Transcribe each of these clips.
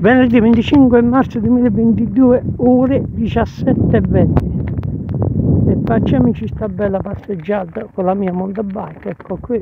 Venerdì 25 marzo 2022, ore 17:20, e facciamoci questa bella passeggiata con la mia mountain bike. Ecco qui,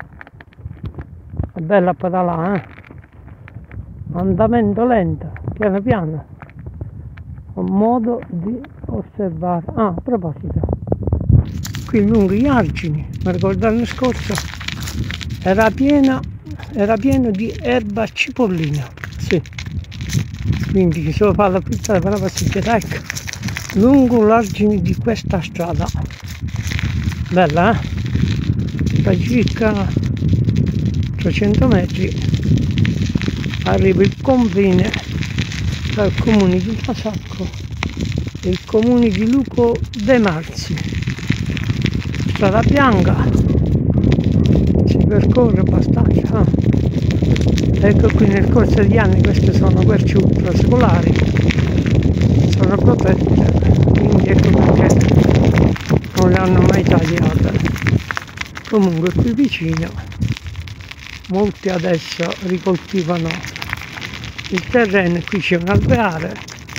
è bella pedalare, andamento lento, piano piano, un modo di osservare. A proposito, qui lungo gli argini, mi ricordo l'anno scorso era pieno di erba cipollina, sì. Quindi chi solo fa la pizza per la passeggiata, ecco, lungo l'argine di questa strada. Bella, da circa 300 metri arriva il confine dal comune di Masacco e il comune di Luco de' Marzi. Strada bianca, si percorre abbastanza. Ecco qui, nel corso degli anni queste sono querci ultrasecolari, sono protette, quindi ecco perché non le hanno mai tagliate. Comunque qui vicino molti adesso ricoltivano il terreno, qui c'è un alveare,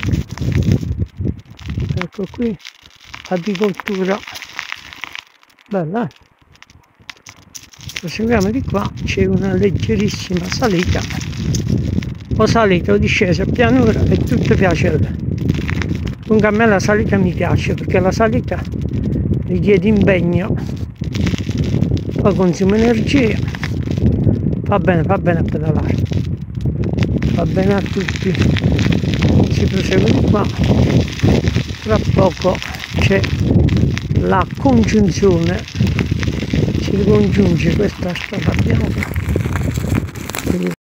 ecco qui, agricoltura bella. Proseguiamo di qua, c'è una leggerissima salita, o salita o discesa, pianura, è tutto piacevole. Comunque a me la salita mi piace perché la salita richiede impegno, poi consuma energia, va bene a pedalare, va bene a tutti. Si prosegue di qua, tra poco c'è la congiunzione, si ricongiunge questa strada bianca.